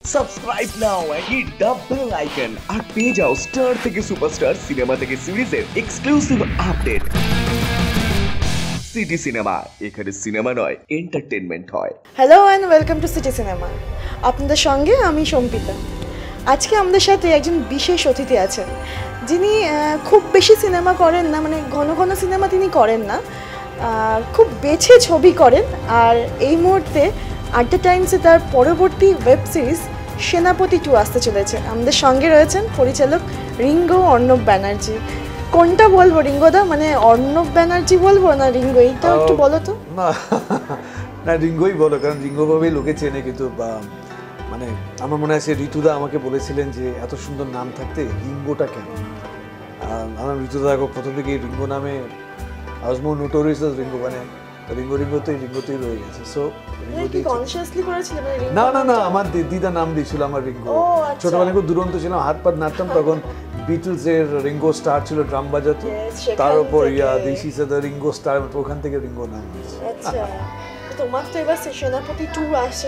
Subscribe now and hit the bell icon আর পেয়ে যাও স্টার থেকে সুপারস্টার সিনেমা থেকে সিরিজের এক্সক্লুসিভ আপডেট। সিটি সিনেমা, এখানে সিনেমা নয় এন্টারটেইনমেন্ট হয়। Hello and welcome to City Cinema. আপনাদের সঙ্গে আমি সম্পিতা। আজকে আমাদের সাথে একজন বিশেষ অতিথি আছেন, যিনি খুব বেশি সিনেমা করেন না, মানে ঘন ঘন সিনেমা তিনি করেন না, খুব বেছে ছবি করেন। আর এই মুহূর্তে আড্ডা টাইমসে তার পরবর্তী ওয়েব সিরিজ সেনাপতি 2 আসতে চলেছে। আমাদের সঙ্গে রয়েছেন পরিচালক রিঙ্গো অর্ণব ব্যানার্জি। কোনটা বলবো রিঙ্গোদা, মানে অর্ণব ব্যানার্জি বলবো না রিঙ্গো, এইটা একটু বলো তো। না না রিঙ্গোই বলো, কারণ রিঙ্গো ভাবেই লোকে চেনে। কিন্তু মানে আমার মনে আছে ঋতুদা আমাকে বলেছিলেন যে এত সুন্দর নাম থাকতে রিঙ্গোটা কেন। আমার ঋতুদা প্রথম থেকে রিঙ্গো নামে আজমো নোটোরিয়াস রিঙ্গো, মানে রিঙ্গোতেই রয়ে গেছে। সো রিঙ্গোতেই কনসিয়াসলি করেছিল না না না, আমার দিদা নাম দিয়েছিল আমার রিঙ্গো। ছোটবেলায় খুব দুরন্ত ছিলাম, হাত পাত নাড়তাম, তখন বিটলসের রিঙ্গো স্টার ছিল, ড্রাম বাজাতো, তার উপর this is the Ringo Starr, ওখান থেকে রিঙ্গো নাম দিয়েছে। আচ্ছা, তোমার তো এবার সেনাপতি 2 আসে,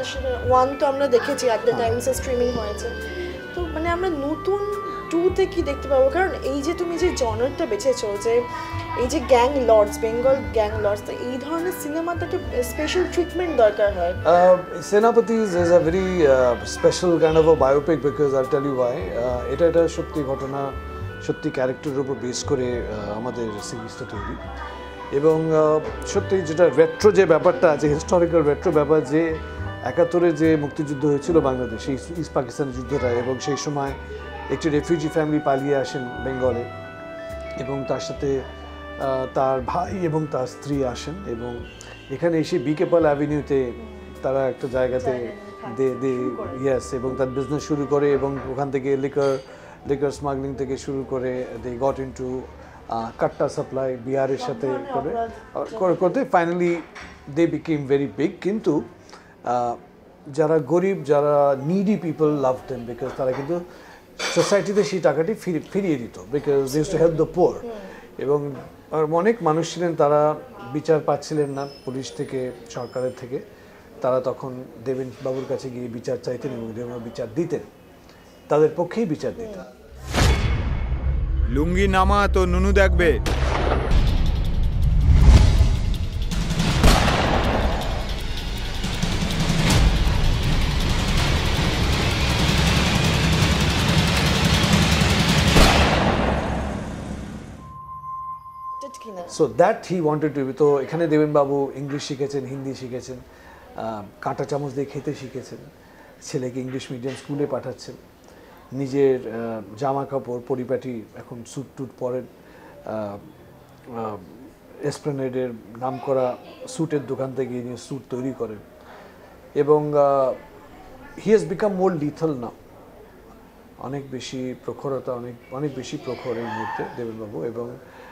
1 তো আমরা দেখেছি অ্যাট দ্য টাইমসে স্ট্রিমিং হয়েছে, তো মানে আমরা নতুন 2তে কি দেখতে পাবো? কারণ এই যে তুমি যে জনারটা বেছেছো, যে এই যে gang lords, Bengal gang lords, তো এই ধরনের সিনেমাতে একটা স্পেশাল ট্রিটমেন্ট দরকার হয়। Senapati is a very special kind of a biopic, because I tell you why. এটা সত্যি ঘটনা, সত্যি ক্যারেক্টারের উপর বেস করে আমাদের সিরিজটা তৈরি। এবং সত্যি যেটা রেট্রো যে ব্যাপারটা আছে, হিস্টোরিক্যাল রেট্রো ব্যাপার, যে 71-এ যে মুক্তিযুদ্ধ হয়েছিল বাংলাদেশে, ইস্ট পাকিস্তান যুদ্ধটা, এবং সেই সময় একটি রেফিউজি ফ্যামিলি পালিয়ে আসেন বেঙ্গলে, এবং তার সাথে তার ভাই এবং তার স্ত্রী আসেন, এবং এখানে এসে বিকে পল অ্যাভিনিউতে তারা একটা জায়গাতে ইয়েস, এবং তার বিজনেস শুরু করে, এবং ওখান থেকে লিকার স্মাগলিং থেকে শুরু করে দে গট ইনটু কাট্টা সাপ্লাই বিহারের সাথে করতে finally they became very big. কিন্তু যারা গরিব, যারা needy people love them, because তারা কিন্তু সোসাইটিতে সেই টাকাটি ফিরিয়ে দিত, because they used to help the poor. এবং অনেক মানুষ ছিলেন, তারা বিচার পাচ্ছিলেন না পুলিশ থেকে, সরকারের থেকে। তারা তখন দেবেন বাবুর কাছে গিয়ে বিচার চাইতেন, এবং দেবেন বিচার দিতেন, তাদের পক্ষেই বিচার দিতেন। লুঙ্গি নামা তো নুনু দেখবে। So that he wanted to be. তো এখানে দেবেন বাবু ইংলিশ শিখেছেন, হিন্দি শিখেছেন, কাঁটা চামচ দিয়ে খেতে শিখেছেন, ছেলেকে ইংলিশ মিডিয়াম স্কুলে পাঠাচ্ছেন, নিজের জামা কাপড় পরিপাটি এখন স্যুট টুট পরেন, এসপ্লেনেডের নাম করা স্যুটের দোকান থেকে নিয়ে স্যুট তৈরি করেন, এবং হি হ্যাজ বিকাম মোর লিথল নাও। অনেক বেশি প্রখরতা, অনেক বেশি প্রখর এই মুহূর্তে দেবেনবাবু। এবং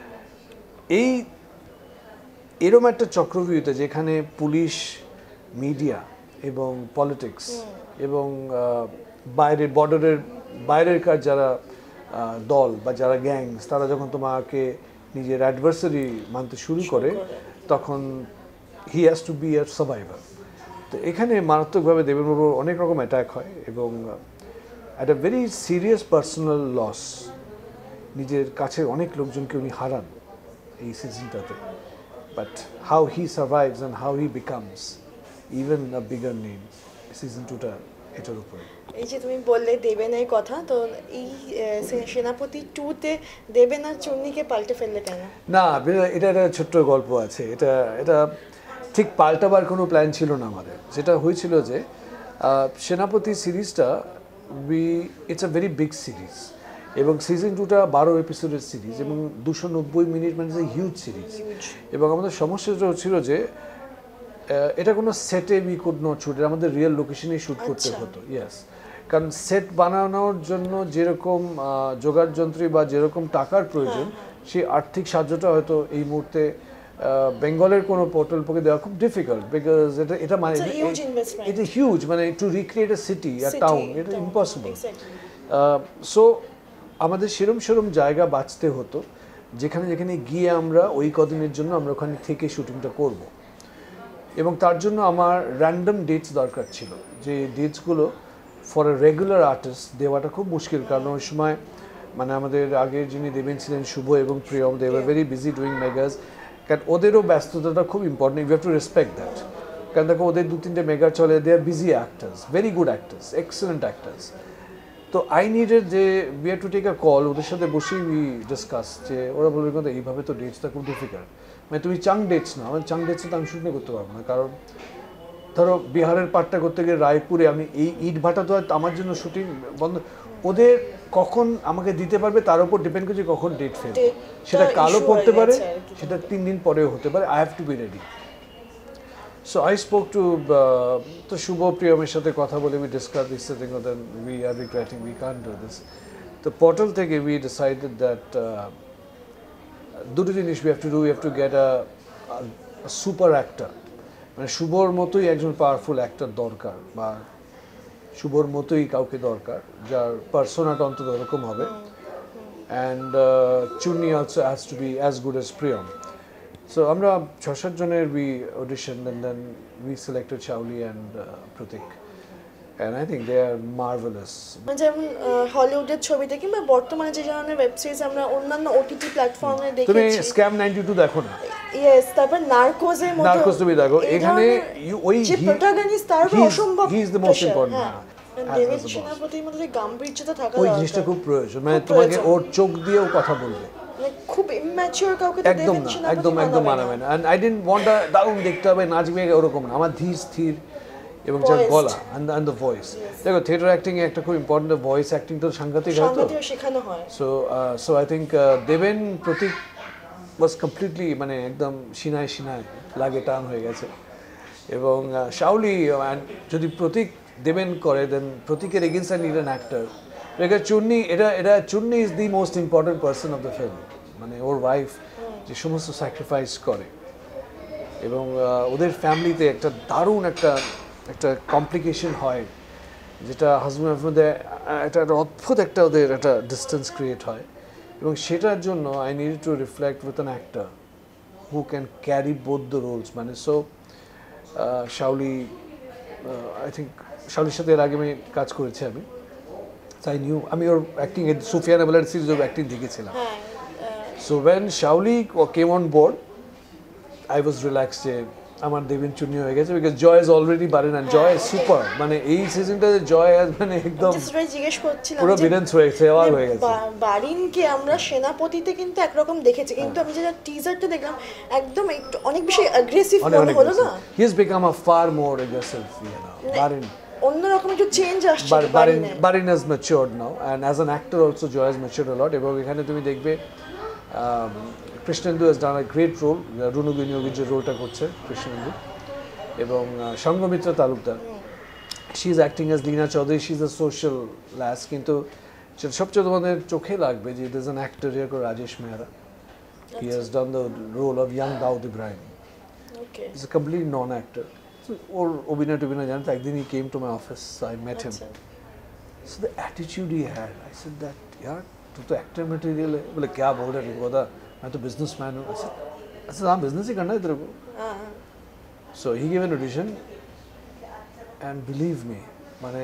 এরম একটা চক্রব্যূহতে, যেখানে পুলিশ, মিডিয়া এবং পলিটিক্স এবং বাইরের বর্ডারের বাইরের কার যারা দল বা যারা গ্যাংস, তারা যখন তোমাকে নিজের অ্যাডভার্সারি মানতে শুরু করে, তখন he has to be a survivor. তো এখানে মারাত্মকভাবে দেবেনবাবুর অনেক রকম অ্যাটাক হয়, এবং at a very serious personal loss, নিজের কাছে অনেক লোকজনকে উনি হারান এই সিজনটাতে। But how he survives and how he becomes even a bigger name, season 2টা এটার উপরে। এই যে তুমি বললে দেবেনের কথা, তো এই সেনাপতি 2তে দেবেন আর চুন্নিকে পাল্টে ফেললে কেন? না, এটা একটা ছোট্ট গল্প আছে। এটা ঠিক পাল্টাবার কোনো প্ল্যান ছিল না আমাদের। যেটা হয়েছিল যে সেনাপতি সিরিজটা it's a very big series, এবং সিজন 2টা 12 এপিসোডের সিরিজ, এবং 290 মিনিট, মানে হিউজ সিরিজ। এবং আমাদের সমস্যাটা হচ্ছিল যে এটা কোনো সেটে উই কুড নট শুট, আমাদের রিয়েল লোকেশনে শ্যুট করতে হতো। ইয়েস, কারণ সেট বানানোর জন্য যেরকম জোগাড় যন্ত্রী বা যেরকম টাকার প্রয়োজন, সেই আর্থিক সাহায্যটা হয়তো এই মুহূর্তে বেঙ্গলের কোনো পোর্টাল পক্ষে দেওয়া খুব ডিফিকাল্ট, বিকজ এটা মানে এটা হিউজ, মানে to recreate a city, a town, এটা ইম্পসিবল। সো আমাদের সেরম জায়গা বাঁচতে হতো, যেখানে গিয়ে আমরা ওই কদিনের জন্য আমরা ওখানে থেকে শুটিংটা করব। এবং তার জন্য আমার র্যান্ডম ডেটস দরকার ছিল, যে ডেটসগুলো ফর এ রেগুলার আর্টিস্ট দেওয়াটা খুব মুশকিল, কারণ ওই সময় মানে আমাদের আগের যিনি দেবেন ছিলেন শুভ এবং Priyam, they were very busy doing megas, কারণ ওদেরও ব্যস্ততাটা খুব important, you have to respect that. কারণ দেখো ওদের 2-3টে মেগা চলে, they are busy actors, very good actors, excellent actors. তো আই নিডেড যে we have to take a call, ওদের সাথে বসেই উই ডিসকাস যে ওরা বলবে কিন্তু এইভাবে তো ডেটসটা খুব ডিফিকাল্ট, মানে তুমি চাং ডেটস না, আমার চাং ডেটসে তো আমি শুটিং করতে পারবো না, কারণ ধরো বিহারের পার্টটা করতে গিয়ে রায়পুরে আমি এই ইট ভাটা তো আমার জন্য শুটিং বন্ধ, ওদের কখন আমাকে দিতে পারবে তার উপর ডিপেন্ড করছে কখন ডেট ফেল, সেটা কালও পড়তে পারে, সেটা 3 দিন পরেও হতে পারে, I have to be ready. So I spoke to তো শুভ প্রিয়মের সাথে কথা বলে we discuss this thing, then we are regretting we can't do this. তো পোর্টাল থেকে উই ডিসাইডেড দ্যাট দুটো জিনিস we have to do, we have to get a super actor, মানে শুভর মতোই একজন পাওয়ারফুল অ্যাক্টর দরকার, বা শুভর মতোই কাউকে দরকার যার পার্সোনাটা অন্তত ওরকম হবে, and Chunni also has to be as good as Priyam. So আমরা 6-7 জনের we audition, and then we selected Shauli and Pratik, and I think they are marvelous. যেমন হলিউডের ছবিতে কিংবা বর্তমানে যে ধরনের ওয়েব সিরিজ আমরা অন্যান্য ওটিটি প্ল্যাটফর্মে তুমি দেখেছি, স্ক্যাম 92 দেখো না? ইয়েস, তারপর নার্কোজের মতো, নার্কোস তুমি দেখো, এখানে ওই যে প্রোটাগনিস্ট তার অসম্ভব, he is the most important. Deben সেনাপতির মধ্যে যে গাম্ভীর্যতা থাকা ওই দরকার, জিনিসটা খুব প্রয়োজন, মানে তোমাকে ওর চোখ দিয়েও কথা বলবে, মানে খুব ইম্যাচিওর কাউকে তো একদম দেবেন না, সেনাপতি একদম মানাবে না। And I didn't want a দারুণ দেখতে হবে নাচবে ওরকম না, আমার ধীর স্থির এবং যার Voiced. গলা অ্যান্ড দ্য ভয়েস। দেখো থিয়েটার অ্যাক্টিং এ একটা খুব ইম্পর্টেন্ট, ভয়েস অ্যাক্টিং তো সাংঘাতিক হয় তো, সংগীতও শেখানো হয়। সো আই থিঙ্ক দেবেন প্রতীক ওয়াজ কমপ্লিটলি মানে একদম সিনায় সিনায় লাগে টান হয়ে গেছে, এবং শাওলি যদি প্রতীক দেবেন করে দেন প্রতীকের against I need an actor, because Chunni এটা Chunni is the most important person of the film, মানে ওর ওয়াইফ যে সমস্ত স্যাক্রিফাইস করে, এবং ওদের ফ্যামিলিতে একটা দারুণ একটা কমপ্লিকেশন হয়, যেটা হাজব্যান্ড মধ্যে একটা অদ্ভুত একটা ওদের একটা ডিস্টেন্স ক্রিয়েট হয়, এবং সেটার জন্য I need to reflect with an actor who can carry both the roles, মানে সো শাওলি, আই থিঙ্ক শাওলির সাথে এর আগে আমি কাজ করেছি, আমি নিউ, আমি ওর অ্যাক্টিং সুফিয়ান আবলার সিরিজ অফ অ্যাক্টিং দেখেছিলাম। So when Shaoli came on board I was relax যে আমার দেবেন চুন্নি হয়ে গেছে, because Joy is already Baren, and Joy is super, মানে এই সিজনটাতে জয় মানে একদম জিজ্ঞেস করছিলাম পুরো ভিলেন্স হয়েছে, আবার হয়ে গেছে। বারিনকে আমরা সেনাপতিতে কিন্তু একরকম দেখেছি, কিন্তু আমি যেটা টিজারটা দেখলাম একদম একটু অনেক বেশি অ্যাগ্রেসিভ মনে হলো না? He has become a far more aggressive, Barin অন্যরকম একটু চেঞ্জ আসছে Barin has matured now, and as an actor also Joy has matured a lot, এবং এখানে তুমি দেখবে Krishnendu has done a great role, Runu বিনিয়োগী যে রোলটা করছে কৃষ্ণেন্দু, এবং Sanghamitra Talukdar, she is acting as Leena Chaudhary, she is a social lass, কিন্তু সবচেয়ে তোমাদের চোখে লাগবে যে there is an actor here called Rajesh Mehra, he has done the role of young Daud Ibrahim, okay, he's a complete non-actor, ওর অভিনয় টভিনয় জানতো, একদিন he came to my office, so I met him, so the attitude he had, I said that yaar tu to actor material hai, bole kya bol raha hai, bola main to businessman hu, I said haan business hi karna hai tere ko, so he gave an audition, and believe me mane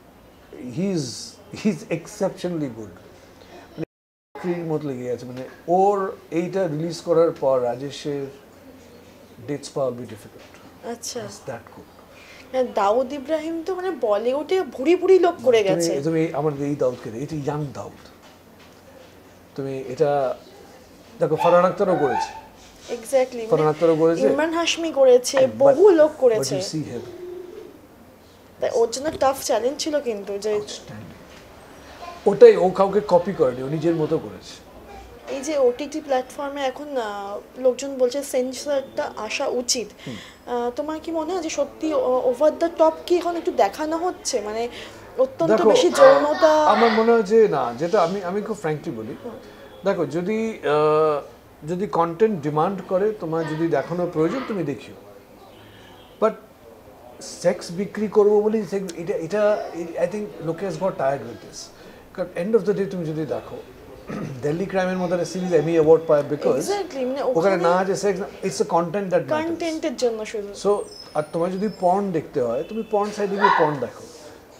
he's exceptionally good, মানে মত লেগে গেছে, মানে ওর এইটা release করার পর রাজেশের dates পাওয়া will be difficult, আচ্ছা, that good. দাউদ ইব্রাহিম তো মানে বলিউডে ভুরি ভুরি লোক করে গেছে, তুমি আমার এই দাউদকে এটা ইয়াং দাউদ, তুমি এটা দেখো ফারহান আক্তারও করেছে, এক্স্যাক্টলি ফারহান আক্তারও করেছে, ইমরান হাশমি করেছে, বহু লোক করেছে, ওর জন্য টাফ চ্যালেঞ্জ ছিল, কিন্তু যে ওটাই ও কাউকে কপি করেনি, ও নিজের মতো করেছে। এই যে ওটিটি প্ল্যাটফর্মে এখন লোকজন বলছে সেন্সরটা আসা উচিত, তোমার কি মনে হয় যে সত্যি ওভার দ্য টপ কি এখন একটু দেখানো হচ্ছে, মানে অত্যন্ত বেশি যৌনতা? আমার মনে হয় যে না, যেটা আমি খুব ফ্র্যাঙ্কলি বলি, দেখো যদি কন্টেন্ট ডিমান্ড করে, তোমার যদি দেখানোর প্রয়োজন তুমি দেখিও, বাট সেক্স বিক্রি করবো বলি এটা আই থিঙ্ক লোকে has got tired with this, কারণ এন্ড অফ দ্য ডে তুমি যদি দেখো দিল্লি ক্রাইমের মধ্যে একটা সিরিজ এমি অ্যাওয়ার্ড পায়, বিকজ ওখানে না আছে sex, it's a content that কন্টেন্টের জন্য শুধু। সো আর তোমার যদি পর্ন দেখতে হয় তুমি পর্ন সাইডে গিয়ে পর্ন দেখো,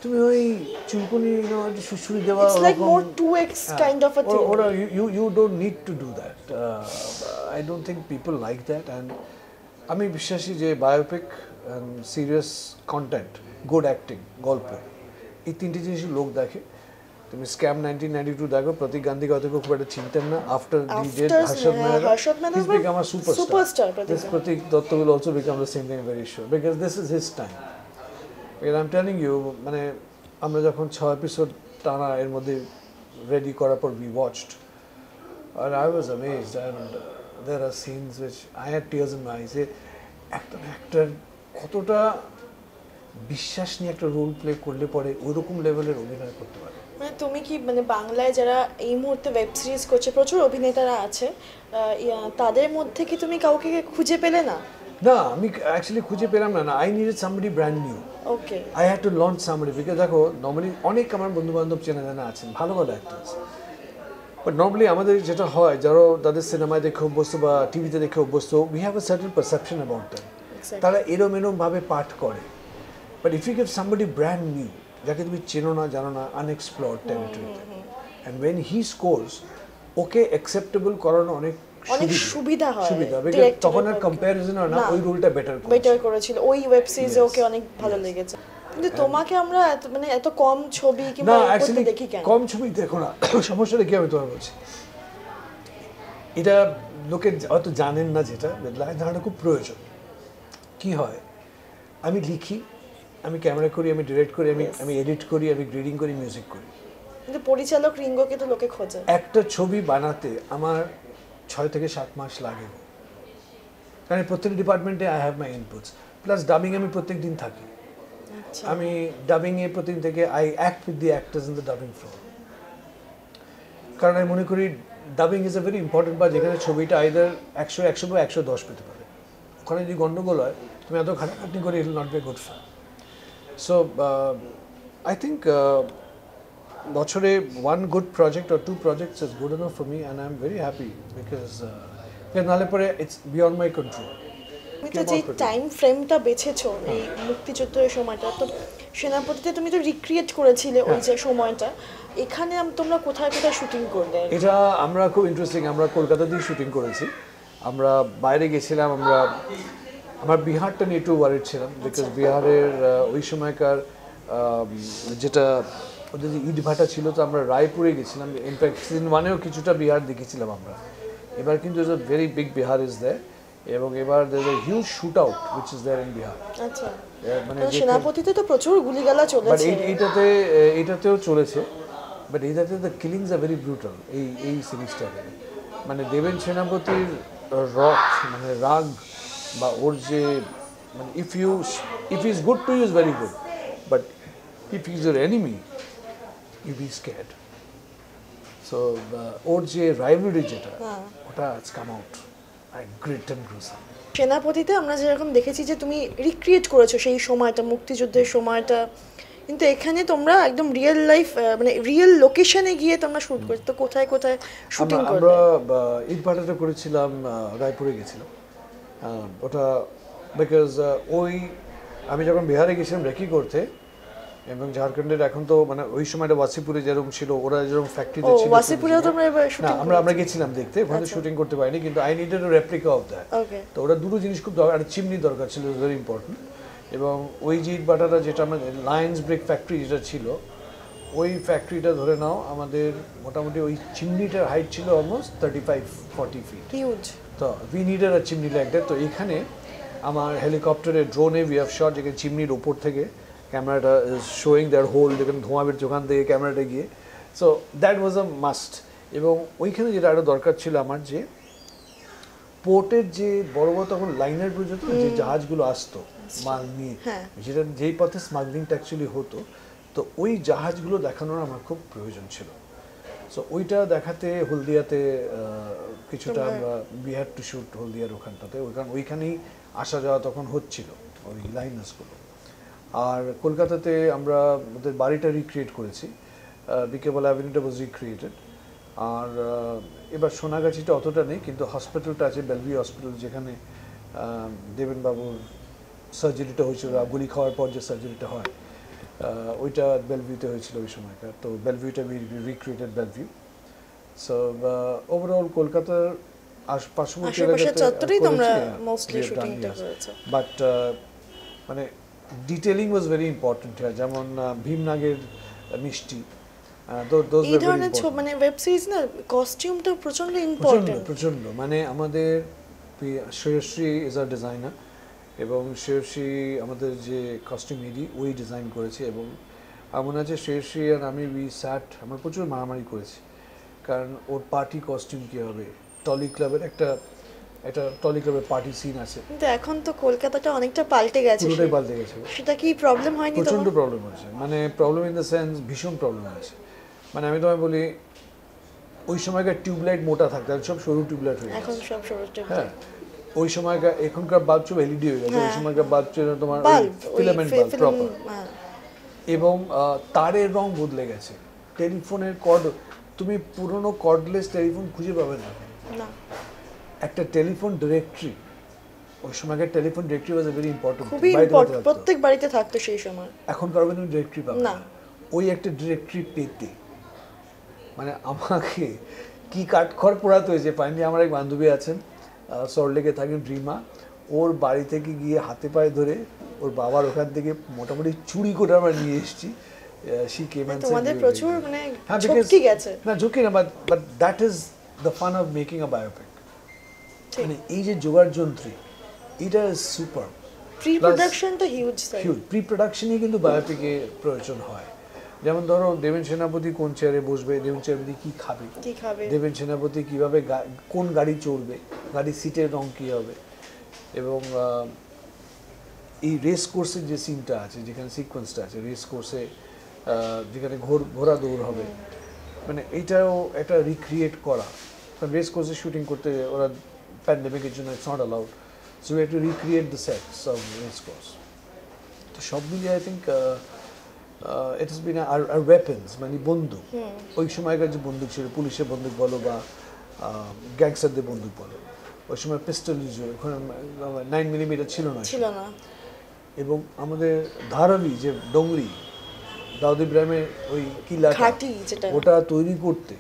তুমি ওই চুলকুনি সুসুরি দেওয়া It's like more 2x kind of a thing. ওরা you don't need to do that. I don't think people like that, and আমি বিশ্বাসী যে biopic and serious content, good acting, গল্প, এই তিনটি জিনিসই লোক দেখে। তুমি স্ক্যাম 1992 দেখো, প্রতীক গান্ধী কতকে খুব একটা চিনতেন না। After the dead Harshad Mehra, he's become a superstar. This Pratik Datta will also become the same thing, very sure, because this is his time. And I'm telling you, মানে আমরা যখন 6 এপিসোড টানা এর মধ্যে রেডি করার পর we watched, and I was amazed, and there are scenes which I had tears in my eyes. একটা actor কতটা বিশ্বাস নিয়ে একটা রোল প্লে করলে পরে ওইরকম লেভেলের অভিনয় করতে পারে। মানে তুমি কি মানে বাংলায় যারা এই মুহূর্তে ওয়েব সিরিজ করছে, প্রচুর অভিনেতারা আছে, তাদের মধ্যে কি তুমি কাউকে খুঁজে পেলে না? না, আমি অ্যাকচুয়ালি খুঁজে পেলাম না। I needed somebody brand new. Okay, I had to launch somebody, because দেখো নর্মালি অনেক আমার বন্ধু বান্ধব চেনা জানা আছেন, ভালো ভালো অ্যাক্টার্স, বাট নর্মালি আমাদের যেটা হয়, যারা তাদের সিনেমায় দেখে অভ্যস্ত বা টিভিতে দেখে অভ্যস্ত, we have a certain perception about them. তারা এরম ভাবে পাঠ করে। But if you give somebody brand new, যাকে তুমি চেনো না জানো না, আনএক্সপ্লোরড টেরিটরিতে, and when he scores, okay acceptable করানো অনেক সুবিধা হয়, বিকজ তখন আর কম্প্যারিজন হয় না, ওই রোলটা বেটার করেছিল ওই ওয়েব সিরিজে, ওকে অনেক ভালো লেগেছে। কিন্তু তোমাকে আমরা মানে এত কম ছবি কিংবা করতে দেখি কেন? কম ছবি দেখো না, সমস্যাটা কি আমি তোমার বলছি, এটা লোকে হয়তো জানেন না, যেটা জানাটা খুব প্রয়োজন। কি হয়, আমি লিখি, আমি ক্যামেরা করি, আমি ডিরেক্ট করি, আমি এডিট করি, আমি গ্রেডিং করি, মিউজিক করি, কিন্তু পরিচালক রিঙ্গোকে তো লোকে খোঁজে। একটা ছবি বানাতে আমার 6 থেকে 7 মাস লাগে, কারণ প্রত্যেকটা ডিপার্টমেন্টে I have my inputs, plus dubbing আমি প্রত্যেক দিন থাকি। আমি ডাবিংয়ে প্রতিদিন থেকে I act with the actors in the dubbing floor, কারণ আমি মনে করি dubbing is a very important part, যেখানে ছবিটা আইদার 100 বা 110 পেতে পারে। ওখানে যদি গন্ডগোল হয়, তুমি এত খাটাখাটনি করে, it will not be good film. So I think বছরে 1 good project or 2 projects is good enough for me, and I'm very happy, because নালে পরে ইটস বিয়ন্ড মাই কন্ট্রোল। তুমি তো যে টাইম ফ্রেমটা বেছেছো এই মুক্তিযুদ্ধের সময়টা, তো সেনাপতিতে তুমি তো রিক্রিয়েট করেছিলে ওই যে সময়টা, এখানে তোমরা কোথায় কোথায় শুটিং করলে? এটা আমরা খুব ইন্টারেস্টিং, আমরা কলকাতাতেই শুটিং করেছি, আমরা বাইরে গেছিলাম, আমার বিহারটা নিয়ে একটু ওয়ারিড ছিলাম, বিকজ বিহারের ওই সময়কার যেটা ওদের যে ইট ভাটা ছিল, তো আমরা রায়পুরে গেছিলাম, ইনফ্যাক্ট সিজন 1-এও কিছুটা বিহার দেখেছিলাম আমরা। এবার কিন্তু is a very big Bihar is there, এবং এবার there is a huge shoot out which is there in Bihar. আচ্ছা, মানে সেনাপতিতে তো প্রচুর গুলিগালা চলেছে, বাট এইটাতেও চলেছে, বাট এইটাতে the killings are very brutal. এই সিরিজটাতে মানে দেবেন সেনাপতির মানে রাগ বা ওর যে মানে if is good to you is very good, but if is your enemy you be scared. So ওর যে রাইভালরি যেটা, ওটা it's come out great and gruesome. সেনাপতিতে আমরা যেরকম দেখেছি যে তুমি রিক্রিয়েট করেছো সেই সময়টা, মুক্তিযুদ্ধের সময়টা, কিন্তু এখানে তোমরা একদম রিয়েল লাইফ মানে রিয়েল লোকেশনে গিয়ে তোমরা শুট করছো, তো কোথায় কোথায় শুটিং করলে? আমরা ইটভাটাটা করেছিলাম, রায়পুরে গেছিলাম, ওটা বিকজ আমি যখন বিহারে গেছিলাম রেকি করতে, এবং ঝাড়খণ্ডের এখন তো মানে ওই সময়টা ওয়াসিপুরে যেরকম ছিল, ওরা যেরকম ফ্যাক্টরিতে ছিল, ওয়াসিপুরেও তোমরা এবার শুটিং? না, আমরা গেছিলাম দেখতে, ওখানে শুটিং করতে পারিনি, কিন্তু I needed a replica of that. তো ওরা দুটো জিনিস খুব দরকার, একটা চিমনি দরকার ছিল, ভেরি ইম্পর্টেন্ট, এবং ওই যে ইটভাটাটা যেটা আমাদের লায়ন্স ব্রিক ফ্যাক্টরি যেটা ছিল, ওই ফ্যাক্টরিটা ধরে নাও আমাদের মোটামুটি ওই চিমনিটার হাইট ছিল অলমোস্ট 35-40 ফিট, হিউজ। তো we needed a chimney like that. তো এখানে আমার হেলিকপ্টারে ড্রোনে উই হ্যাভ শট, যেখানে চিমনির ওপর থেকে ক্যামেরাটা ইজ শোয়িং দ্যাট হোল, যেখানে ধোঁয়া বেরোচ্ছে ওখান থেকে ক্যামেরাটা গিয়ে, so that was a must. এবং ওইখানে যেটা আরও দরকার ছিল আমার, যে পোর্টের যে বড় বড় তখন লাইনার পর্যন্ত যে জাহাজগুলো আসতো মাল নিয়ে, যেটা যেই পথে স্মাগলিংটা অ্যাকচুয়ালি হতো, তো ওই জাহাজগুলো দেখানোর আমার খুব প্রয়োজন ছিল। সো ওইটা দেখাতে হলদিয়াতে কিছুটা আমরা উই হ্যাড টু শুট হলদিয়ার ওখানটাতে, ওইখানেই আসা যাওয়া তখন হচ্ছিল ওই লাইনার্সগুলো। আর কলকাতাতে আমরা ওদের বাড়িটা রিক্রিয়েট করেছি, বিকেবলা অ্যাভিনিউটা ওয়াজ রিক্রিয়েটেড। আর এবার সোনাগাছিটা অতটা নেই, কিন্তু হসপিটালটা আছে, বেলভিউ হসপিটাল, যেখানে দেবেনবাবুর সার্জারিটা হয়েছিল, গুলি খাওয়ার পর যে সার্জারিটা হয়, ওইটা বেলভিউতে হয়েছিল ওই সময়কার, তো বেলভিউটা রিক্রিয়েটেড বেলভিউ। সো ওভারঅল কলকাতার পার্শ্ববর্তী আশেপাশের চত্বরেই তোমরা করেছি, মোস্টলি শুটিংটা করেছো। বাট মানে ডিটেলিং ওয়াজ ভেরি ইম্পর্টেন্ট। যেমন ভীমনাগের মিষ্টি, এই ধরনের মানে ওয়েব সিরিজ না কস্টিউমটা প্রচন্ড ইম্পর্টেন্ট। প্রচন্ড মানে আমাদের শ্রেয়শ্রী ইজ আ ডিজাইনার, এবং শ্রেয়শ্রী আমাদের যে কস্টিউম এডি ওই ডিজাইন করেছে। এবং আমার মনে আছে শ্রেয়শ্রী আর আমি আমরা প্রচুর মারামারি করেছি, কারণ ওর পার্টি কস্টিউম কী হবে। টলি ক্লাবের একটা টলি ক্লাবের পার্টি সিন আছে, কিন্তু এখন তো কলকাতাটা অনেকটা পাল্টে গেছে, পুরোটাই পাল্টে গেছে। সেটা কি প্রবলেম হয়নি? প্রচন্ড প্রবলেম হয়েছে, মানে প্রবলেম ইন দ্য সেন্স ভীষণ প্রবলেম হয়েছে। মানে আমি তোমায় বলি, ওই সময়কার টিউবলাইট মোটা থাকতো, সব সরু টিউবলাইট হয়ে এখন গেছে। সব সরু হ্যাঁ, টিউবলাইট। ওই সময়কার এখনকার বাল্ব সব এলইডি হয়ে গেছে, ওই সময়কার বাল্ব ছিল তোমার ফিলামেন্ট বাল্ব প্রপার। এবং তারের রং বদলে গেছে, টেলিফোনের কর্ড, তুমি পুরনো কর্ডলেস টেলিফোন খুঁজে পাবে না। একটা টেলিফোন ডিরেক্টরি, ওই সময়কার telephone directory was very important, খুবই ইম্পর্টেন্ট, প্রত্যেক বাড়িতে থাকতো সেই সময়। এখনকার তুমি ডিরেক্টরি পাবে না। ওই একটা ডিরেক্টরি পেতে মানে আমাকে কি কাঠখড় পোড়াতে হয়েছে। ফাইনালি আমার এক বান্ধবী আছেন, সল্টলেকে থাকেন, রিমা, ওর বাড়ি থেকে গিয়ে হাতে পায়ে ধরে ওর বাবার ওখান থেকে মোটামুটি চুরি করে আমরা নিয়ে এসেছি। তোমাদের প্রচুর মানে ঝুঁকি গেছে। না ঝুঁকি না, but that is the fun of making a biopic. মানে এই যে জোগাড় যন্ত্রী, এটা সুপার। প্রি প্রোডাকশনটা হিউজ। প্রি প্রোডাকশনই কিন্তু বায়োপিকে প্রয়োজন হয়। যেমন ধরো দেবেন সেনাপতি কোন চেয়ারে বসবে, দেবেন সেনাপতি কি খাবে, দেবেন সেনাপতি কিভাবে কোন গাড়ি চড়বে, গাড়ির সিটের রং কী হবে। এবং এই রেস কোর্সের যে সিনটা আছে, যেখানে সিকোয়েন্সটা আছে রেস কোর্সে, যেখানে ঘোড়া দৌড় হবে, মানে এইটাও একটা রিক্রিয়েট করা। কারণ রেস কোর্সে শুটিং করতে ওরা প্যান্ডেমিকের জন্য it's not allowed, so we have to recreate the sets of race course. তো সব মিলিয়ে I think it has been are weapons, মানে বন্দুক, ওই সময়কার যে বন্দুক ছিল, পুলিশের বন্দুক বলো বা গ্যাংস্টারদের বন্দুক বলো, ওই সময় পিস্টল ইউজ, ওখানে 9mm ছিল না। এবং আমাদের ধারালি যে ডোংরি, দাউদ ইব্রাহিমের ওই কিলাটা, ওটা তৈরি করতে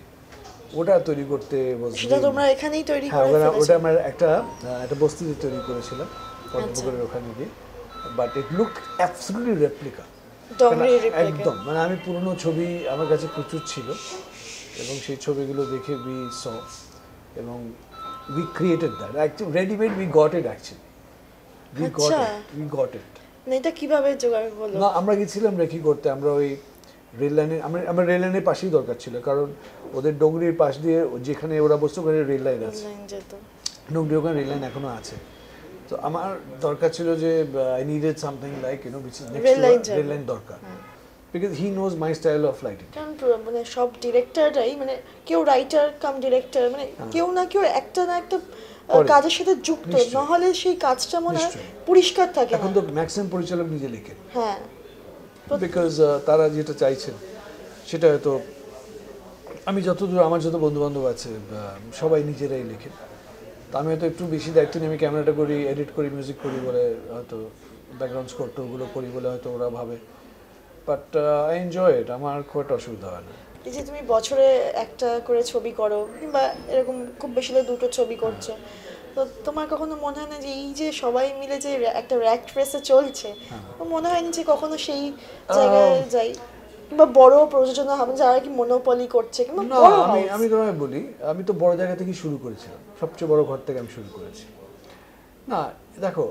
সেটা তোমরা এখানেই তৈরি করে ফেলেছো? ওটা আমরা একটা বস্তিতে তৈরি করেছিলাম পদ্মপুকুরের ওখানে গিয়ে, but it looked absolutely replica, একদম। মানে আমি পুরনো ছবি আমার কাছে প্রচুর ছিল, এবং সেই ছবিগুলো দেখে উই স, এবং we created that actually readymade, we got it actually, we got it. এটা কিভাবে জোগাড় হলো? না, আমরা গেছিলাম রেকি করতে, আমরা ওই রেল লাইনে, আমরা রেল লাইনের পাশেই দরকার ছিল, কারণ ওদের ডোংরির পাশ দিয়ে যেখানে ওরা বসতো ওখানে রেল লাইন আছে, ডোংরি ওখানে রেল লাইন এখনো আছে। তো আমার দরকার ছিল যে I needed something like you know which is next to rail line দরকার, because he knows my style of lighting. কারণ মানে সব ডিরেক্টররাই মানে কেউ রাইটার কাম ডিরেক্টর, মানে কেউ না কেউ একটা না একটা কাজের সাথে যুক্ত, না হলে সেই কাজটা মনে হয় পরিষ্কার থাকে না। এখন তো ম্যাক্সিমাম পরিচালক নিজে লেখেন, হ্যাঁ, বিকজ তারা যেটা চাইছেন সেটা হয়তো, আমি যতদূর আমার যত বন্ধু বান্ধব আছে সবাই নিজেরাই লেখেন। তো আমি হয়তো একটু বেশি দায়িত্ব নিয়ে আমি ক্যামেরাটা করি, এডিট করি, মিউজিক করি বলে হয়তো, ব্যাকগ্রাউন্ড স্কোর টোরগুলো করি বলে হয়তো ওরা ভাবে, বাট আই এনজয় ইট, আমার খুব একটা অসুবিধা হয় না। এই যে তুমি বছরে একটা করে ছবি করো, কিংবা এরকম খুব বেশি হলে দুটো ছবি করছো, তো তোমার কখনো মনে হয় না যে এই যে সবাই মিলে যে একটা র্যাট রেসে চলছে, তো মনে হয়নি যে কখনো সেই জায়গায় যাই, কিংবা বড় প্রযোজনা হবে যারা কি মনোপলি করছে, কিংবা আমি তোমায় বলি, আমি তো বড় জায়গা থেকে শুরু করেছিলাম, সবচেয়ে বড় ঘর থেকে আমি শুরু করেছি। না দেখো,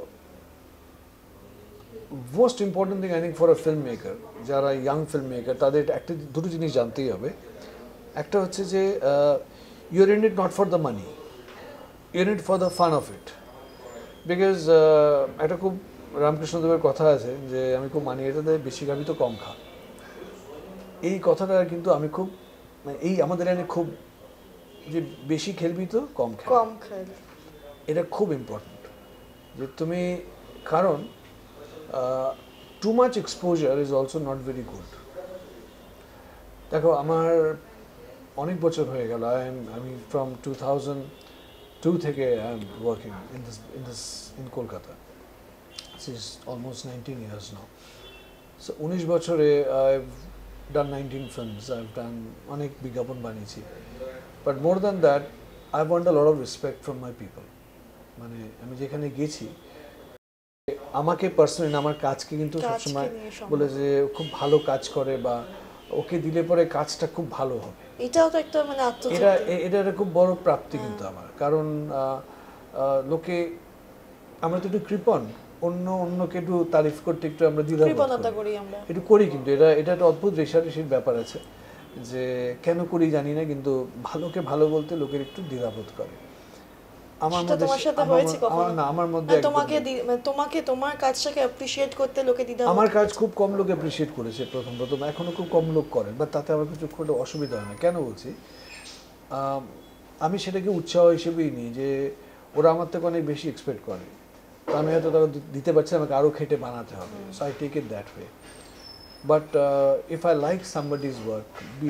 most important thing I think for a film maker, যারা ইয়াং ফিল্ম মেকার, তাদের একটা দুটো জিনিস জানতেই হবে। একটা হচ্ছে যে you're in it not for the money, you're in it for the fun of it, because একটা খুব রামকৃষ্ণদেবের কথা আছে যে আমি খুব মানি এটাতে বেশি খাবি তো কম খা। এই কথাটা কিন্তু আমি খুব, এই আমাদের এখানে খুব, যে বেশি খেলবি তো কম খেল, এটা খুব ইম্পর্টেন্ট যে তুমি, কারণ too much exposure is also not very good. দেখো আমার অনেক বছর হয়ে গেল, আমি ফ্রম 2002 থেকে I am working in Kolkata, this is almost 19 years now, so 19 বছরে I've done 19 films, I've done অনেক বিজ্ঞাপন বানিয়েছি, but more than that I've earned a lot of respect from my people. মানে আমি যেখানে গেছি আমাকে পার্সোনালি আমার কাজকে কিন্তু সবসময় বলে যে খুব ভালো কাজ করে বা ওকে দিলে পরে কাজটা খুব ভালো হবে, এটাও তো একটা মানে আত্মতৃপ্তি। এটা একটা খুব বড় প্রাপ্তি কিন্তু আমার, কারণ লোকে আমরা তো একটু কৃপণ, অন্যকে একটু তারিফ করতে একটু আমরা কৃপণতা করি আমরা, একটু করি, কিন্তু এটা একটা অদ্ভুত রেশারেশির ব্যাপার আছে যে কেন করি জানি না, কিন্তু ভালোকে ভালো বলতে লোকের একটু দ্বিধাবোধ করে। আমার মধ্যে তোমার সাথে হয়েছে কখনো? না, আমার মধ্যে তোমাকে তোমার কাজটাকে অ্যাপ্রিশিয়েট করতে লোকে দ্বিধা, আমার কাজ খুব কম লোক অ্যাপ্রিশিয়েট করেছে প্রথম, এখনো খুব কম লোক করেন, বা তাতে আমার কিছু খুব অসুবিধা হয় না। কেন বলছি, আমি সেটাকে উৎসাহ হিসেবেই নিই যে ওরা আমার থেকে অনেক বেশি এক্সপেক্ট করে, তো আমি হয়তো তারা দিতে পারছি, আমাকে আরও খেটে বানাতে হবে, so I take it that way. But if I like somebody's work, be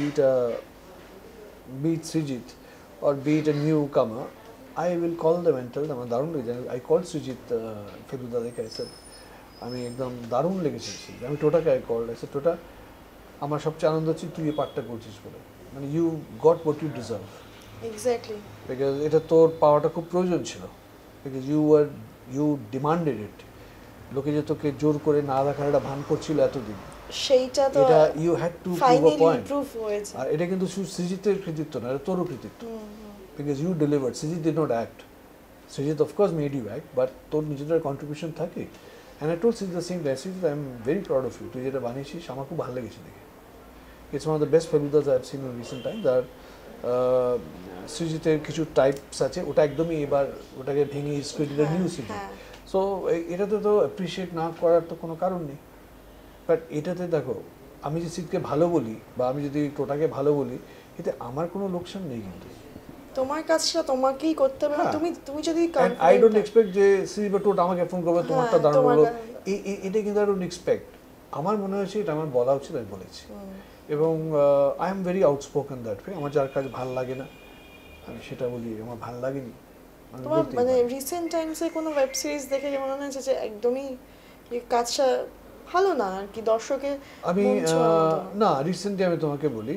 it Srijit or be it a newcomer, I will call them and tell them, দারুণ লেগেছে। I called Srijit Feluda, like I said, আমি একদম দারুণ লেগেছে। আমি টোটাকে I called, I said, টোটা আমার সবচেয়ে আনন্দ হচ্ছে তুই এই পার্টটা করছিস বলে, মানে you got what you deserve, exactly, because এটা তোর পাওয়াটা খুব প্রয়োজন ছিল, বিকজ ইউ ডিমান্ডেড ইট। লোকে যে তোকে জোর করে না রাখার একটা ভান করছিল এতদিন, সেইটা তো এটা you had to prove a point. আর এটা কিন্তু শুধু সৃজিতের কৃতিত্ব না, এটা তোরও কৃতিত্ব, because you delivered. Srijit did not act, Srijit of course made you act, but তোর নিজেদের কন্ট্রিবিউশন থাকে। And I told Srijit the same day, Srijit I am very proud of you, তুই যেটা বানিয়েছিস আমার খুব ভালো লেগেছে দেখে। It's one of the best Feludas I have seen in recent Times. আর সৃজিতের কিছু টাইপস আছে, ওটা একদমই এবার ওটাকে ভেঙে স্ক্রিপ্ট নিউ সৃজিত। সো এটাতে তো অ্যাপ্রিসিয়েট না করার তো কোনো কারণ নেই। বাট এটাতে দেখো, আমি যে সিটকে ভালো বলি বা আমি যদি টোটাকে ভালো বলি, এতে আমার কোনো লোকসান নেই, কিন্তু তোমার কাজটা তোমাকেই করতে হবে। তুমি যদি আই ডোন্ট এক্সপেক্ট যে সিট বা টোটা আমাকে ফোন করবে তোমারটা দারুণ হলো, এটা কিন্তু আই ডোন্ট এক্সপেক্ট। আমার মনে হয়েছে এটা আমার বলা উচিত, আমি বলেছি। এবং I am very outspoken that way. আমার যার কাজ ভালো লাগে না আমি সেটা বলি, আমার ভালো লাগেনি। তোমার মানে রিসেন্ট টাইমসে কোনো ওয়েব সিরিজ দেখে যেমন মনে হচ্ছে যে একদমই এই কাজটা ভালো না আর কি, দর্শকের আমি না, রিসেন্টলি আমি তোমাকে বলি,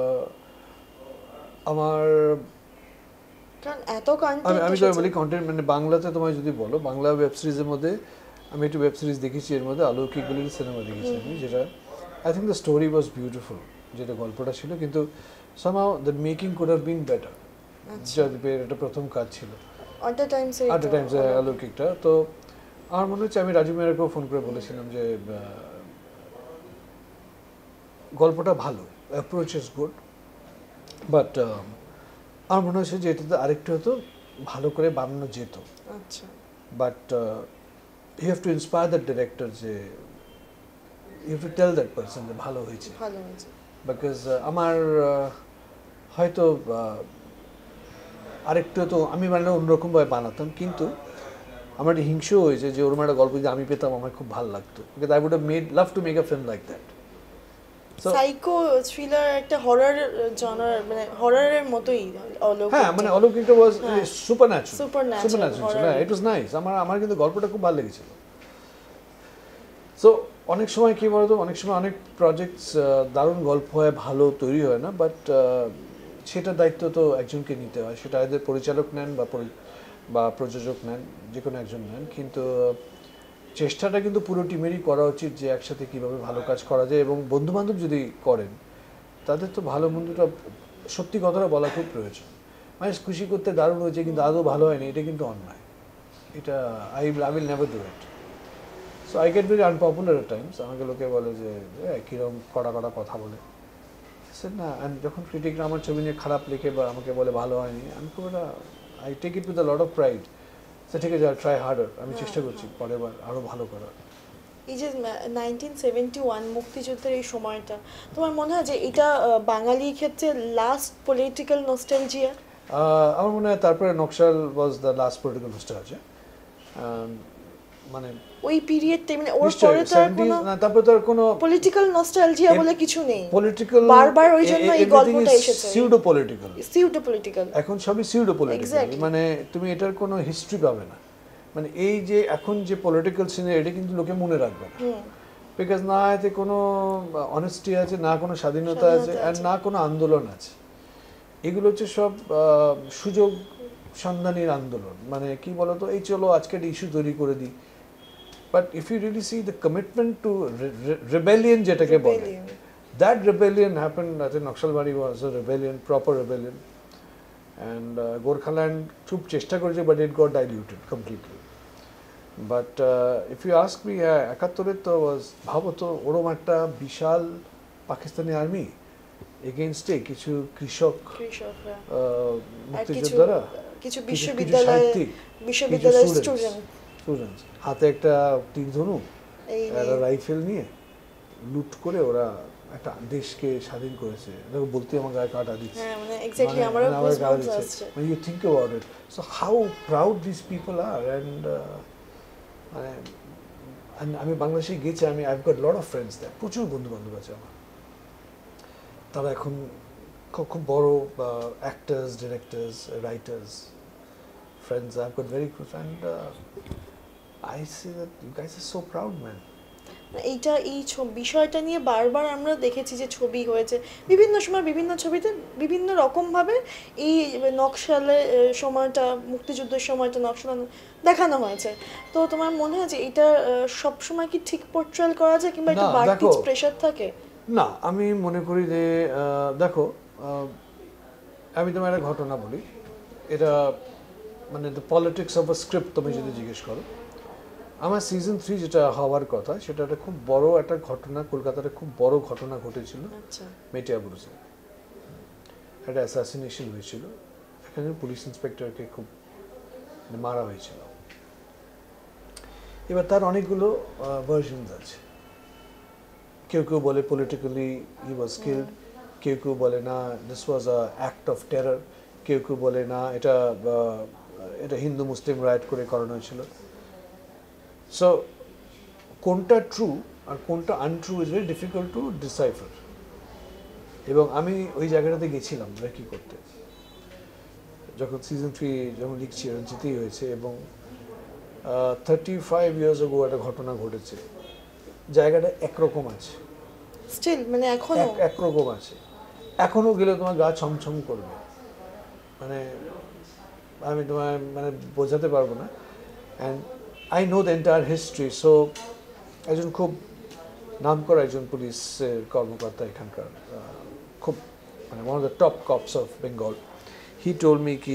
আমার কারণ এত কন্টেন্ট, আমি তো বলি কন্টেন্ট, মানে বাংলাতে তোমায় যদি বলো, বাংলা ওয়েব সিরিজের মধ্যে আমি একটু ওয়েব সিরিজ দেখেছি, এর মধ্যে অলৌকিকগুলির সিনেমা দেখেছি আমি, যেটা I think the story was beautiful, যেটা গল্পটা ছিল, কিন্তু somehow the making could have been better. জয়দীপের এটা প্রথম কাজ ছিল, অট দ্য টাইমস অলৌকিকটা। তো আমার মনে হচ্ছে আমি রাজু মেয়ারকেও ফোন করে বলেছিলাম যে গল্পটা ভালো, অ্যাপ্রোচ ইজ গুড, বাট আমার মনে হচ্ছে যে এটাতে আরেকটু হয়তো ভালো করে বানানো যেত। আচ্ছা, but you have to inspire that director, যে you have to tell that person যে ভালো হয়েছে, বিকজ আমার হয়তো আরেকটু তো আমি মানে অন্যরকমভাবে বানাতাম, কিন্তু আমার একটা হিংসা হয়েছে যে ওরকম একটা গল্প যদি আমি পেতাম আমার খুব ভালো লাগতো, because I would have love to make a film like that. Psycho thriller, একটা হরর জনার, মানে হররের মতোই অলৌকিক। হ্যাঁ, মানে অলৌকিকটা ওয়াজ সুপারন্যাচুরাল, ইট ওয়াজ নাইস। আমার কিন্তু গল্পটা খুব ভালো লেগেছিল। সো অনেক সময় কি বলতো, অনেক সময় অনেক প্রজেক্টস দারুণ গল্প হয়, ভালো তৈরি হয় না, বাট সেটার দায়িত্ব তো একজনকে নিতে হয়, সেটা এদের পরিচালক নেন বা প্রযোজক নেন, যে কোনো একজন নেন, কিন্তু চেষ্টাটা কিন্তু পুরো টিমেরই করা উচিত যে একসাথে কীভাবে ভালো কাজ করা যায়। এবং বন্ধুবান্ধব যদি করেন তাদের তো ভালো মন্দটা সত্যি কথাটা বলা খুব প্রয়োজন। মানে খুশি করতে দারুণ হয়েছে কিন্তু আদৌ ভালো হয়নি, এটা কিন্তু অন্যায়, এটা I will never do it. So I get very unpopular at times. আমাকে লোকে বলে যে কীরকম কড়া কথা বলে, সে না, যখন ক্রিটিকরা আমার ছবি নিয়ে খারাপ লিখে বা আমাকে বলে ভালো হয়নি, আমি খুব একটা I take it with a lot of pride. ঠিক আছে, ট্রাই হার্ডার, আমি চেষ্টা করছি পরের বার আরও ভালো করার। এই যে 1971 মুক্তিযুদ্ধের এই সময়টা, তোমার মনে হয় যে এটা বাঙালির ক্ষেত্রে লাস্ট পলিটিক্যাল নস্টালজিয়া? আমার মনে হয় তারপরে Naxal was the last political nostalgia. মানে ওই পিরিয়ডটা, মানে ওর পরে তো তারপরে তো আর কোনো পলিটিক্যাল নস্টালজিয়া বলে কিছু নেই। পলিটিক্যাল বারবার ওই জন্য এই গল্পটা এসেছে, সিউডো পলিটিক্যাল, এখন সবই সিউডো পলিটিক্যাল। মানে তুমি এটার কোনো হিস্ট্রি পাবে না। মানে এই যে এখন যে পলিটিক্যাল সিনে, এটা কিন্তু লোকে মনে রাখবে না। বিকজ না এতে কোনো অনেস্টি আছে, না কোনো স্বাধীনতা আছে, আর না কোনো আন্দোলন আছে। এগুলো হচ্ছে সব সুযোগ সন্ধানীর আন্দোলন। মানে কি বলতো, এই চলো আজকে একটা ইস্যু তৈরি করে দিই, but if you really see the commitment to rebellion যেটাকে বলে, that rebellion happened, I think Naxalbari was a rebellion, proper rebellion, and Gorkhaland খুব চেষ্টা করেছে, but it got diluted completely. But if you ask me, 71 তো was, ভাবো তো ওরম একটা বিশাল পাকিস্তানি আর্মি এগেইনস্টে কিছু কৃষক, মুক্তিযোদ্ধারা, কিছু বিশ্ববিদ্যালয়ের স্টুডেন্টস হাতে একটা তীর ধনুক, একটা রাইফেল নিয়ে লুট করে ওরা একটা দেশকে স্বাধীন করেছে। দেখো বলতে আমার গায়ে কাটা দিচ্ছে। হ্যাঁ, মানে এক্স্যাক্টলি আমারও গুজবাম্পস আসছে। When you think about it, so how proud these people are, and মানে আমি বাংলাদেশে গেছি, I've got a lot of friends there, প্রচুর বন্ধু বান্ধব আছে আমার, তারা এখন খুব বড় actors, directors, writers, friends I've got very close, and I see that you guys are so proud, man. এই বিষয়টা নিয়ে বারবার আমরা দেখেছি যে ছবি হয়েছে বিভিন্ন সময়, বিভিন্ন ছবিতে বিভিন্ন রকমভাবে এই নকশালে সময়টা, মুক্তিযুদ্ধের সময়টা নকশাল দেখানো হয়েছে। তো তোমার মনে হয় যে এটা সবসময় কি ঠিক পোর্ট্রেল করা যায়, কিংবা একটা বাড়তি প্রেশার থাকে? না, আমি মনে করি যে দেখো, আমি তোমার একটা ঘটনা বলি, এটা মানে the politics of a script তুমি যদি জিজ্ঞেস করো, আমার সিজন 3 যেটা হওয়ার কথা, সেটা একটা খুব বড় একটা ঘটনা, কলকাতার খুব বড় ঘটনা ঘটেছিল মেটিয়াবুরুজে, একটা অ্যাসাসিনেশন হয়েছিল, এখানে পুলিশ ইন্সপেক্টরকে খুব মারা হয়েছিল। এবার তার অনেকগুলো ভার্সনস আছে, কেউ কেউ বলে পলিটিক্যালি হি ওয়াজ কিল্ড, কেউ কেউ বলে না this was a act of terror, কেউ কেউ বলে না এটা হিন্দু মুসলিম রাইট করে করানো হয়েছিল। সো কোনটা ট্রু আর কোনটা untrue is very difficult to decipher. এবং আমি ওই জায়গাটাতে গেছিলাম কি করতে, যখন সিজন 3 যখন লিখছি, জিতেই হয়েছে, এবং 35 ইয়ার্স আগে একটা ঘটনা ঘটেছে, জায়গাটা একরকম আছে স্টিল, মানে এখনো একরকম আছে, এখনো গেলে তোমার গা ছমছম করবে, মানে আমি তোমার মানে বোঝাতে পারবো না। And I know the entire history, so একজন খুব নামকরা একজন পুলিশের কর্মকর্তা এখানকার, খুব মানে one of the top cops of Bengal, he told me কি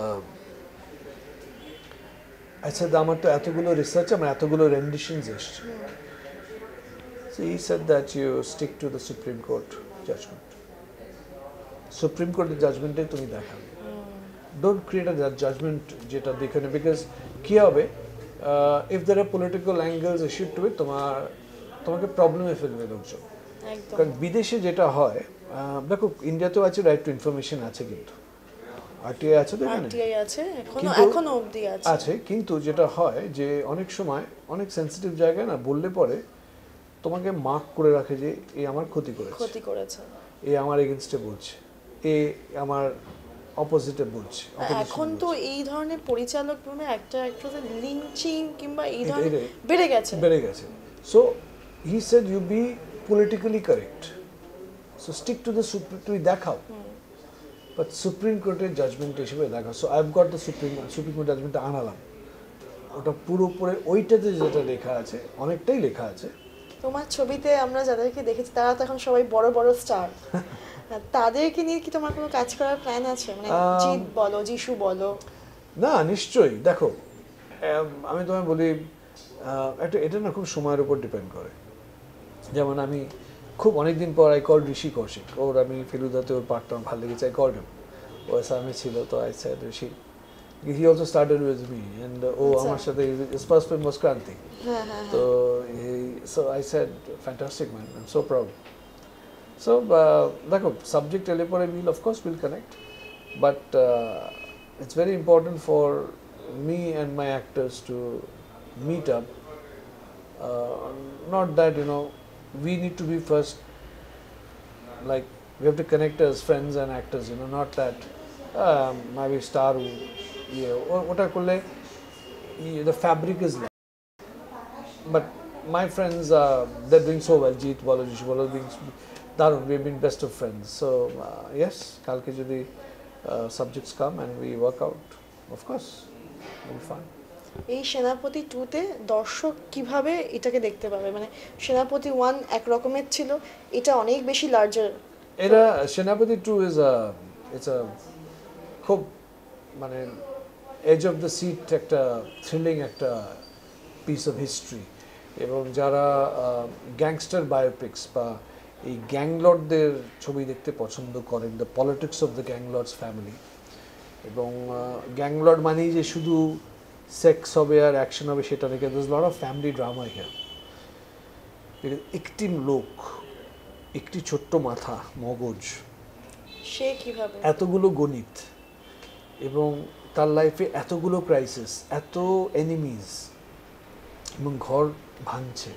I said আমার তো এতগুলো রিসার্চ, আমার এতগুলো রেন্ডিশনস এসছে, so he said that you stick to the Supreme Court judgment, Supreme Court judgment তুমি দেখাবে, don't create a judgment যেটা দেখে না, because কি হবে, if there are political angles issued to it, তোমাকে প্রবলেমে ফেলবে লোকজন। কারণ বিদেশে যেটা হয়, দেখো ইন্ডিয়াতেও আছে রাইট টু ইনফরমেশন আছে, কিন্তু আরটিআই আছে, তো এখানে এখনো অবধি আছে, কিন্তু যেটা হয় যে অনেক সময় অনেক সেনসিটিভ জায়গায় না বললে পরে তোমাকে মার্ক করে রাখে যে এ আমার ক্ষতি করেছে, এ আমার এগেইনস্টে বলছে, এ আমার অপোজিটে বলছে। এখন তো এই ধরনের পরিচালক একটা লিঞ্চিং কিংবা এই ধরনের বেড়ে গেছে। So he said you be politically correct, so stick to the supreme, তুমি দেখাও, বাট সুপ্রিম কোর্টের জাজমেন্ট হিসেবে দেখাও। So I have got the supreme court জাজমেন্টটা আনালাম, ওটা পুরোপুরি ওইটাতে যেটা লেখা আছে, অনেকটাই লেখা আছে। তোমার ছবিতে আমরা যাদেরকে দেখেছি তারা তো এখন সবাই বড় বড় স্টার, তাদেরকে নিয়ে কি তোমার কোনো কাজ করার প্ল্যান আছে, মানে জিৎ বলো, যিশু বলো? না, নিশ্চয়ই। দেখো, আমি তোমায় বলি, এটা না খুব সময়ের উপর ডিপেন্ড করে। যেমন আমি খুব অনেকদিন পর আই কল ঋষি কৌশিক, আমি ফেলুদাতে ওর পার্টটা আমার ভালো লেগেছে, আই কল হিম, ও আসামে ছিল, তো I said Rishi, he also started with me, and ও আমার সাথে his first film was Kranti, তো so I said fantastic man, I am so proud. So, দেখো সাবজেক্ট এলে পরে of course we'll connect, but it's very important for me and my actors to meet up, not that we need to be first, like we have to connect as friends and actors, not that maybe star ওটা করলে the fabric is left, but my friends, they're doing so well. Jeet bolo, Jishu bolo, being darun. We've been best of friends. So yes, kalke jodi subjects come and we work out. Of course, it'll be fun. এই সেনাপতি 2-তে দর্শক কিভাবে এটাকে দেখতে পাবে, মানে সেনাপতি 1 এক রকমের ছিল, এটা অনেক বেশি লার্জার। এটা সেনাপতি 2 is a খুব মানে এজ অফ দ্য সিট একটা থ্রিলিং একটা পিস অফ হিস্ট্রি, এবং যারা গ্যাংস্টার বায়োপিক্স বা এই গ্যাংলর্ডদের ছবি দেখতে পছন্দ করেন, the politics of the ganglords family, এবং গ্যাংলর্ড মানেই যে শুধু সেক্স হবে আর অ্যাকশন হবে সেটা থেকে, there's a lot of family drama here. একটি লোক, একটি ছোট্ট মাথা, মগজ, সে কিভাবে এতগুলো গণিত, এবং তার লাইফে এতগুলো ক্রাইসিস, এত এনিমিজ, এবং ঘর ভাঙছে,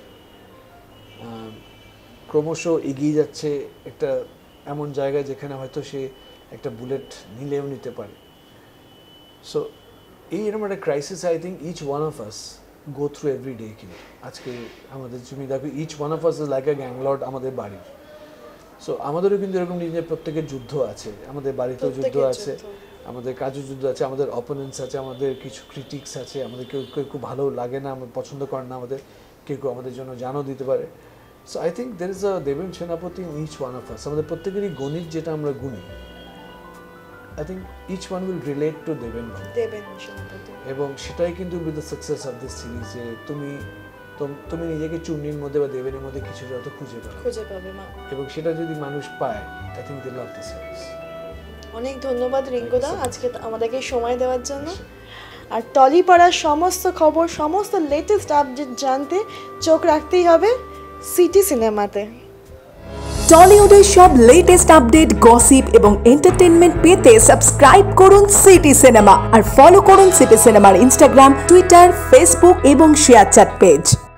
ক্রমশ এগিয়ে যাচ্ছে একটা এমন জায়গায় যেখানে হয়তো সে একটা বুলেট নিলেও নিতে পারে। সো এই এরকম একটা crisis I think each one of us go through every day. কিন্তু আজকে আমাদের তুমি দেখো, each one of us is like a ganglord আমাদের বাড়ির। সো আমাদেরও কিন্তু এরকম নিজের প্রত্যেকের যুদ্ধ আছে, আমাদের বাড়িতেও যুদ্ধ আছে, আমাদের কাজের যুদ্ধ আছে, আমাদের অপোনেন্টস আছে, আমাদের কিছু ক্রিটিক্স আছে, আমাদের কেউ কেউ খুব ভালো লাগে না, আমাদের পছন্দ করে না, আমাদের কেউ কেউ আমাদের জন্য জানও দিতে পারে। So I think there is a Deben Senapati in each one of us. আমাদের প্রত্যেকেরই গণিত যেটা আমরা গুনি, I think each one will relate to দেবেন সেনাপতি। এবং সেটাই কিন্তু with the success of this series, যে তুমি নিজেকে চূর্ণির মধ্যে বা দেবেনের মধ্যে কিছু হয়তো খুঁজে পাবে মা, এবং সেটা যদি মানুষ পায়, I think they love this series. অনেক ধন্যবাদ রিঙ্কুদা আজকে আমাদেরকে সময় দেওয়ার জন্য। আর টলিপাড়ার সমস্ত খবর, সমস্ত লেটেস্ট আপডেট জানতে চোখ রাখতেই হবে সিটি সিনেমাতে। টলিউডের সব লেটেস্ট আপডেট, গসিপ এবং এন্টারটেইনমেন্ট পেতে সাবস্ক্রাইব করুন সিটি সিনেমা আর ফলো করুন সিটি সিনেমার ইনস্টাগ্রাম, টুইটার, ফেসবুক এবং শেয়ার চ্যাট পেজ।